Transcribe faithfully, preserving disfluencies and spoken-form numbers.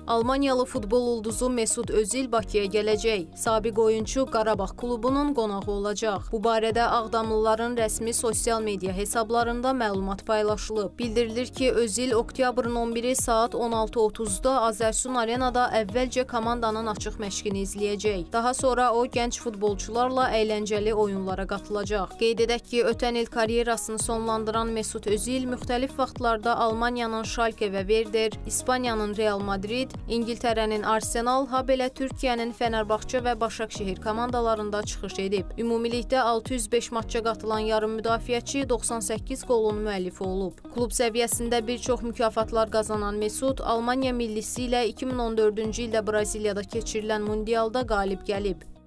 Almaniyalı futbol ulduzu Mesut Özil Bakıya gələcək. Sabiq oyunçu Qarabağ klubunun qonağı olacaq. Bu barədə Ağdamlıların rəsmi sosial media hesablarında məlumat paylaşılıb. Bildirilir ki, Özil oktyabrın on biri saat on altı otuzda Azərsun Arenada əvvəlcə komandanın açıq məşqini izləyəcək. Daha sonra o, gənc futbolçularla əyləncəli oyunlara qatılacaq. Qeyd edək ki, ötən il karyerasını sonlandıran Mesut Özil müxtəlif vaxtlarda Almaniyanın Schalke və Werder, İspaniyanın Real Madrid, İngiltərənin Arsenal, ha belə Türkiyənin Fenerbahçe və Başakşehir komandalarında çıxış edib. Ümumilikdə altı yüz beş matça qatılan yarım müdafiəçi doxsan səkkiz qolun müəllifi olub. Klub səviyyəsində bir çox mükafatlar qazanan Mesut, Almaniya millisi ilə iki min on dördüncü ildə Braziliyada keçirilən mundialda qalib gəlib.